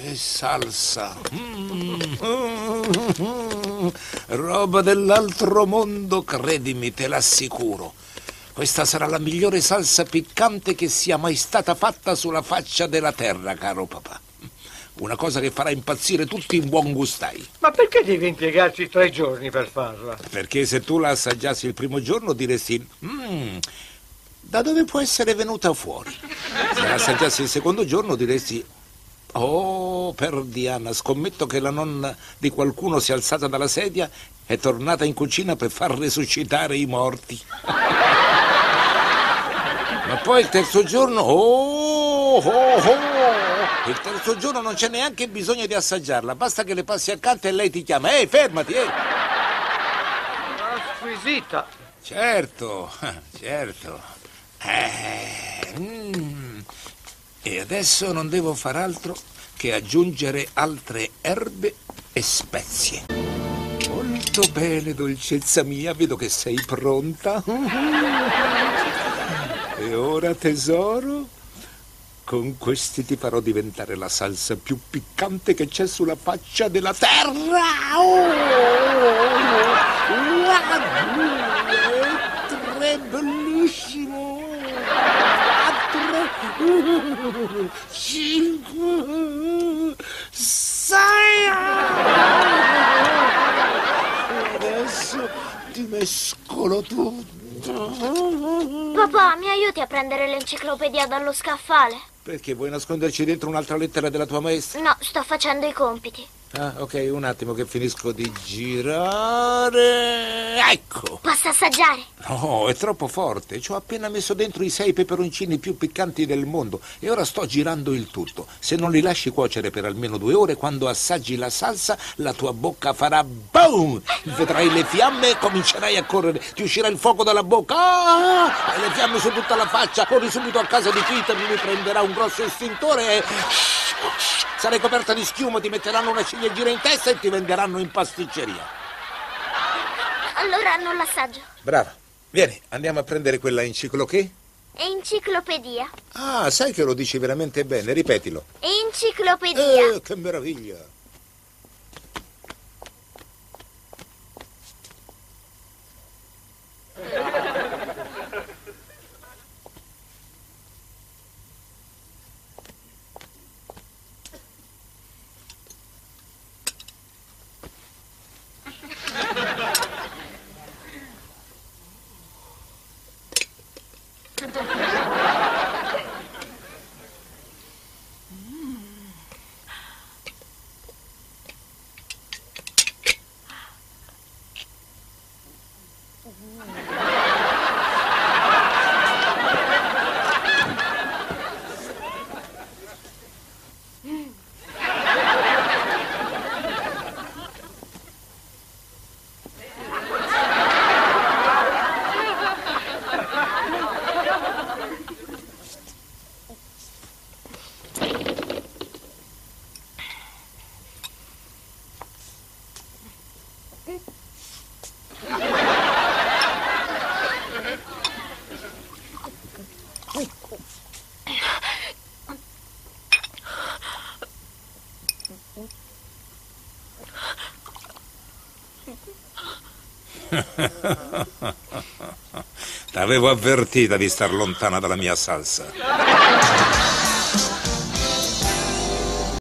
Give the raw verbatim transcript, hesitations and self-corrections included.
Che salsa! Mm. Roba dell'altro mondo, credimi, te l'assicuro. Questa sarà la migliore salsa piccante che sia mai stata fatta sulla faccia della terra, caro papà. Una cosa che farà impazzire tutti in buon gustai. Ma perché devi impiegarci tre giorni per farla? Perché se tu la assaggiassi il primo giorno diresti... Mmm, da dove può essere venuta fuori? Se la assaggiassi il secondo giorno diresti... Oh, per Diana, scommetto che la nonna di qualcuno si è alzata dalla sedia e è tornata in cucina per far resuscitare i morti. Ma poi il terzo giorno... Oh, oh, oh! Il terzo giorno non c'è neanche bisogno di assaggiarla, basta che le passi accanto e lei ti chiama. Ehi, fermati, ehi! Squisita! Certo, certo. Eh, mm. E adesso non devo far altro che aggiungere altre erbe e spezie. Molto bene, dolcezza mia, vedo che sei pronta. E ora, tesoro, con questi ti farò diventare la salsa più piccante che c'è sulla faccia della terra. Oh! Una, due, tre, bellissimo. Quattro, cinque, sei. Adesso ti mescolo tutto. Papà, mi aiuti a prendere l'enciclopedia dallo scaffale? Perché vuoi nasconderci dentro un'altra lettera della tua maestra? No, sto facendo i compiti. Ah, ok, un attimo che finisco di girare. Ecco! Posso assaggiare? No, è troppo forte. Ci ho appena messo dentro i sei peperoncini più piccanti del mondo e ora sto girando il tutto. Se non li lasci cuocere per almeno due ore, quando assaggi la salsa, la tua bocca farà boom! Vedrai le fiamme e comincerai a correre. Ti uscirà il fuoco dalla bocca. Ah! E le fiamme su tutta la faccia. Corri subito a casa di Peter, mi prenderà un grosso estintore e... sarai coperta di schiuma, ti metteranno una ciliegina in testa e ti venderanno in pasticceria. Allora non l'assaggio. Brava. Vieni, andiamo a prendere quella encicloché. Enciclopedia. Ah, sai che lo dici veramente bene, ripetilo. Enciclopedia. Eh, che meraviglia. T'avevo avvertita di star lontana dalla mia salsa.